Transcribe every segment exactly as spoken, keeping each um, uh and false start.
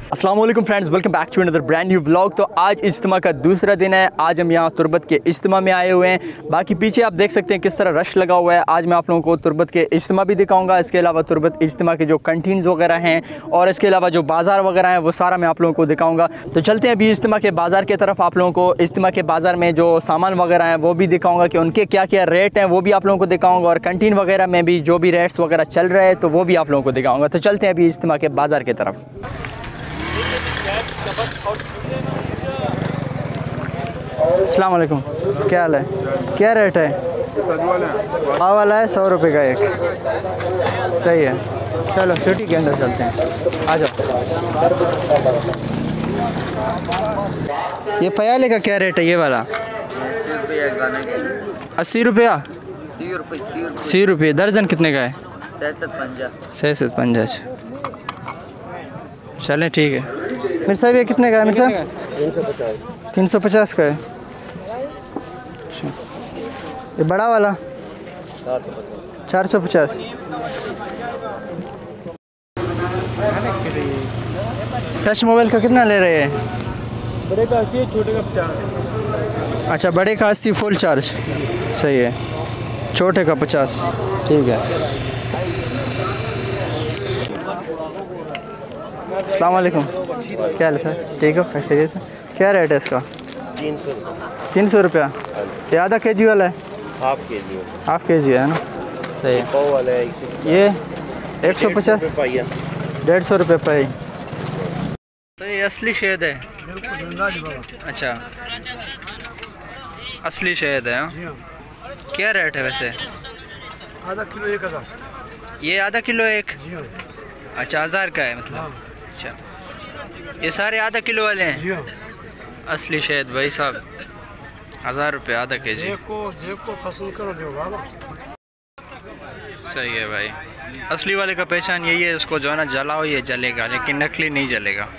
अस्सलाम वालेकुम friends, welcome back to another brand new vlog. तो आज इज्तिमा का दूसरा दिन है। आज हम यहाँ तुरबत के इज्तिमा में आए हुए हैं। बाकी पीछे आप देख सकते हैं किस तरह रश लगा हुआ है। आज मैं आप लोगों को तुरबत के इज्तिमा भी दिखाऊंगा। इसके अलावा तुरबत इज्तिमा के जो कंटीन्स वगैरह हैं और इसके अलावा जो बाज़ार वगैरह हैं वो सारा मैं आप लोगों को दिखाऊँगा। तो चलते हैं अभी इज्तिमा के बाज़ार की तरफ। आप लोगों को इज्तिमा के बाज़ार में जो सामान वगैरह हैं वो भी दिखाऊँगा कि उनके क्या क्या रेट हैं, वो भी आप लोगों को दिखाऊँगा। और कंटीन वगैरह में भी जो भी रेट्स वगैरह चल रहे हैं तो वो भी आप लोगों को दिखाऊँगा। तो चलते हैं अभी इज्तिमा के बाज़ार की तरफ। अस्सलाम वालेकुम, क्या हाल है? क्या रेट है? पाव वाला है सौ रुपये का एक। सही है, चलो सिटी के अंदर चलते हैं, आ जाओ। ये पयाले का क्या रेट है? ये वाला अस्सी रुपया। अस्सी रुपये दर्जन कितने का है? सैसठ पंजा। चलें ठीक है। मेरे साहब ये कितने का है? मेरे साहब तीन सौ पचास का है। ये बड़ा वाला चार सौ पचास। टच मोबाइल का कितना ले रहे हैं? बड़े का अस्सी, छोटे का पचास। अच्छा, बड़े का अस्सी फुल चार्ज। सही है, छोटे का पचास। ठीक है। अस्सलाम वालेकुम, क्या हाल है सर? ठीक हो, खैरियत है? क्या रेट है इसका? तीन सौ तीन सौ रुपया। ये आधा के जी वाला है? हाफ के जी हाफ के जी है ना? सही है। पाव वाला है ये एक सौ पचास, डेढ़ सौ रुपये पाई। तो ये असली शहद है? अच्छा, असली शहद है। हाँ, क्या रेट है वैसे? आधा किलो एक हज़ार। ये आधा किलो एक? जी हाँ। अच्छा, हज़ार का है मतलब? अच्छा, ये सारे आधा किलो वाले हैं? जी हाँ। असली शहद भाई साहब, हज़ार रुपये आधा के जी। जेब को जेब को पसंद करो जो वाला। सही है भाई। असली वाले का पहचान यही है, उसको जो है ना जलाओ ये जलेगा, लेकिन नकली नहीं जलेगा।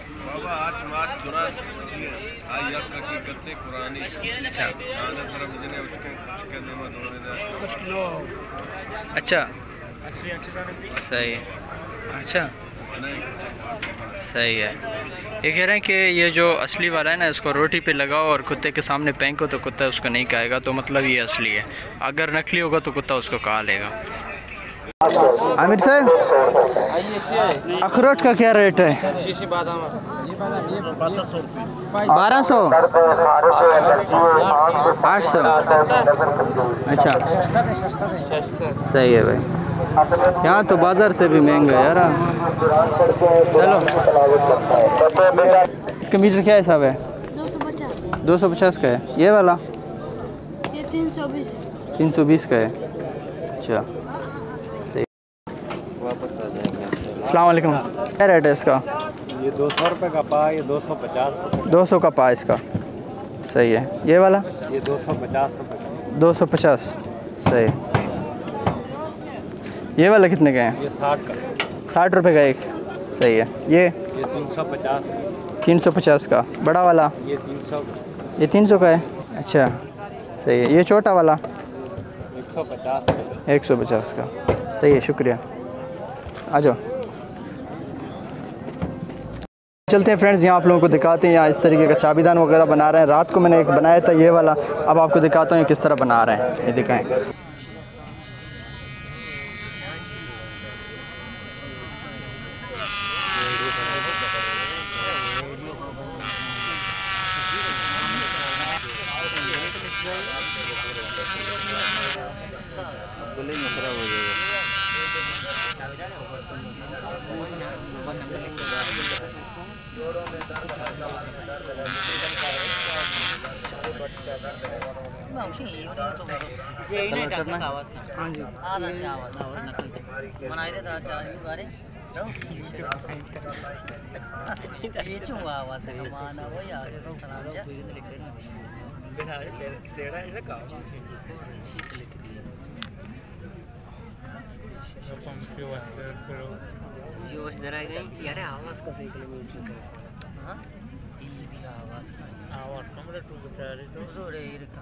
अच्छा, सही है। अच्छा, सही है। ये कह रहे हैं कि ये जो असली वाला है ना, इसको रोटी पे लगाओ और कुत्ते के सामने फेंको तो कुत्ता उसको नहीं खाएगा, तो मतलब ये असली है। अगर नकली होगा तो कुत्ता उसको खा लेगा। आमिर साहब, अखरोट का क्या रेट है? बारह सौ, आठ सौ। अच्छा, सही है भाई। यहाँ तो बाज़ार से भी महंगा है यार। चलो, इसका मीटर क्या हिसाब है? दो सौ पचास। दो सौ पचास का है। ये वाला? ये तीन सौ बीस। तीन सौ बीस का है। अच्छा, सही। अस्सलाम वालेकुम, क्या रेट है इसका? ये दो सौ रुपये का पा, ये दो सौ पचास। दो सौ का पा इसका। सही है। ये वाला? ये दो सौ पचास रुपये का। दो सौ पचास। सही। ये वाला कितने का है? ये साठ का। साठ रुपये का एक। सही है। ये ये तीन सौ पचास। तीन सौ पचास का। बड़ा वाला? ये तीन सौ। ये तीन सौ का है। अच्छा, सही है। ये छोटा वाला? एक सौ पचास। एक सौ पचास का। सही है, शुक्रिया। आ जाओ, चलते हैं फ्रेंड्स। यहाँ आप लोगों को दिखाते हैं, यहाँ इस तरीके का चाबीदान वगैरह बना रहे हैं। रात को मैंने एक बनाया था ये वाला, अब आपको दिखाता हूँ किस तरह बना रहे हैं। ये दिखाएं। ये नहीं करना आवाज का। हां जी, आधा से आवाज आवाज नकल बनाई रे दास आज बारे ये क्यों आवाज का माना वो यार सलाम जा बिना तेरा इसे का जोश डरा गई यार आवाज का सही किलोमीटर हां टीवी आवाज आवाज कमरे टू बता रहे तो जोड़े ही रखा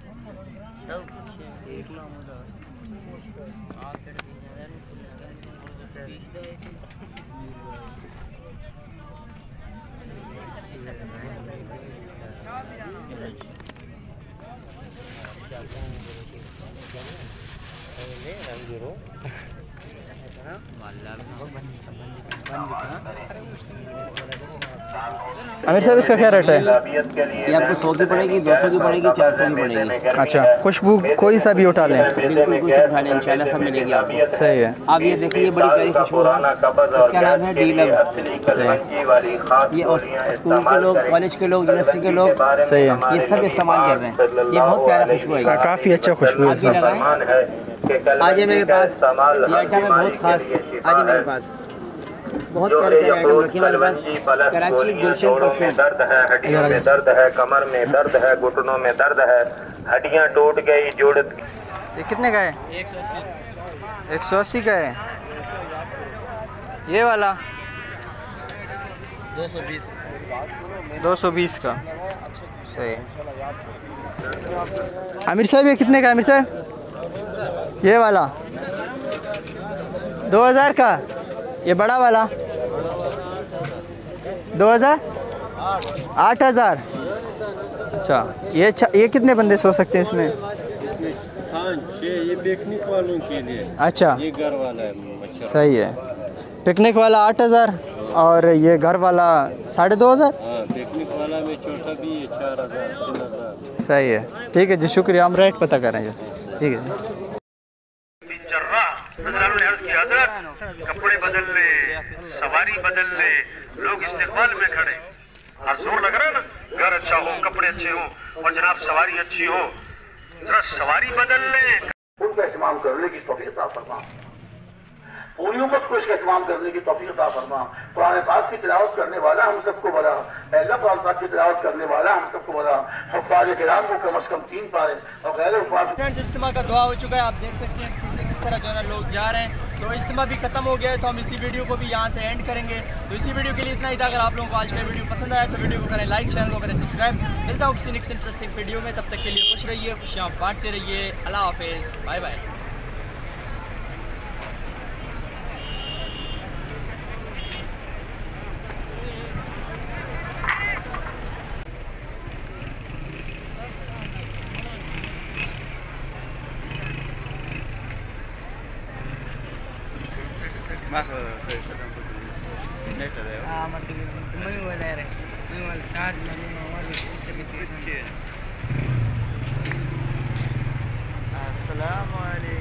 सब एक काम होता आ कर दिन आमिर साहब इसका क्या रेट है? ये आपको सौ की पड़ेगी, दो सौ की पड़ेगी, चार सौ की पड़ेगी। अच्छा, खुशबू कोई सा भी उठा लें? बिल्कुल कोई सब उठा लें, इंशाल्लाह सब मिलेगी आपको। सही है। आप ये देखिए बड़ी प्यारी खुशबू है, इसका नाम है डी लव। ये उस- स्कूल के लोग, कॉलेज के लोग, यूनिवर्सिटी के लोग सही है। ये सब इस्तेमाल कर रहे हैं। ये बहुत प्यारा खुशबू है, काफ़ी अच्छा खुशबू है आप भी इसमें। लगाएं। आज ये मेरे पास ये आइटम है बहुत खास, आज ये मेरे पास बहुत प्यारे प्यारे आइटम रखे हमारे पास। कराची गुलशन परफ्यूम। दर्द है, हड्डियों में दर्द है, कमर में दर्द है, घुटनों में दर्द है, हड्डियां टूट गई, जोड़। ये कितने का है? एक सौ अस्सी का है। ये वाला दो सौ बीस दो सौ बीस का। सही। आमिर साहब ये कितने का है आमिर साहब? ये वाला दो हज़ार का। ये बड़ा वाला दो हज़ार आठ हज़ार। अच्छा, ये अच्छा, ये कितने बंदे सो सकते हैं इसमें? पाँच छः, ये पिकनिक वालों के लिए। अच्छा, ये घर वाला है। सही है। पिकनिक वाला आठ हज़ार और ये घर वाला साढ़े दो हज़ार। हाँ, पिकनिक वाला में छोटा भी है, चार हज़ार तीन हज़ार। सही है, ठीक है जी, शुक्रिया। हम रेट पता करें जैसे। ठीक है जी। कपड़े बदल ले, सवारी बदल ले, लोग इस्तेमाल में खड़े। और जोर लग रहा है ना, घर अच्छा हो, कपड़े अच्छे हो और जनाब सवारी अच्छी हो, जरा सवारी बदल ले। उनका इस्तेमाल करने की तौफीक अता फरमा, पूरी उम्मत को इसका इस्तेमाल करने की तौफीक अता फरमा। कुरान पाक की तिलावत करने वाला हम सबको बड़ा, अल्लाह कुरान पाक की तिलावत करने वाला हम सबको बड़ा। हुफ्फाज़ किराम को कम अज़ कम तीन पारे और गैर हुफ्फाज़। फ्रेंड्स, इज्तिमा का दुआ हो चुका है। आप देख सकते हैं पीछे किस तरह जो है ना लोग जा रहे हैं। तो इज्तिमा भी खत्म हो गया है, तो हम इसी वीडियो को भी यहाँ से एंड करेंगे। तो इसी वीडियो के लिए इतना ही था। अगर आप लोगों को आज का वीडियो पसंद आया तो वीडियो को करें लाइक, चैनल को करें सब्सक्राइब। मिलता हूँ किसी नेक्स्ट इंटरेस्टिंग वीडियो में, तब तक के लिए खुश रहिए, खुशियाँ बांटते रहिए। अल्लाह हाफिज़, बाय बाय। अस्सलाम वालेकुम।